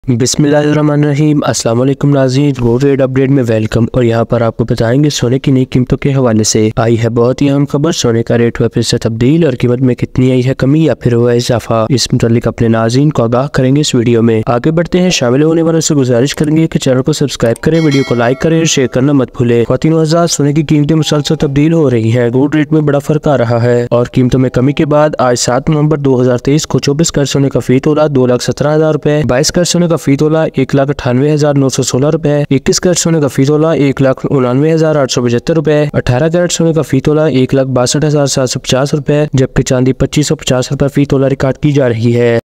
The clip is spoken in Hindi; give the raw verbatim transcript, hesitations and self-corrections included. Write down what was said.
बिस्मिल्लाहिर्रहमानिर्रहीम अस्सलाम वालेकुम नाज़रीन, गोल्ड रेट अपडेट में वेलकम। और यहाँ पर आपको बताएंगे सोने की नई कीमतों के हवाले से आई है बहुत ही अहम खबर। सोने का रेट हुआ फिर से तब्दील और कीमत में कितनी आई है कमी या फिर हुआ इजाफा, इस मुतालिक अपने नाज़रीन को आगाह करेंगे इस वीडियो में। आगे बढ़ते हैं, शामिल होने वालों से गुजारिश करेंगे कि चैनल को सब्सक्राइब करें, वीडियो को लाइक करें, शेयर करना मत भूले। ख्वातीन हज़रात, सोने की कीमतें मुसलसल तब्दील हो रही है, गोल्ड रेट में बड़ा फर्क आ रहा है और कीमतों में कमी के बाद आज सात नवम्बर दो हजार तेईस को चौबीस कैरेट सोने का फी तोला दो लाख सत्रह हजार रूपए, बाईस कैरेट सोने का फी तोला एक लाख अठानवे हजार नौ सौ सोलह रूपए, इक्कीस कैरेट सोने का फी तोला एक लाख उनानवे हजार आठ सौ पचहत्तर रूपए, अठारह कैरेट सोने का फी तोला एक लाख बासठ हजार सात सौ पचास रूपए, जबकि चांदी पच्चीस सौ पचास रूपए फी तोला रिकॉर्ड की जा रही है।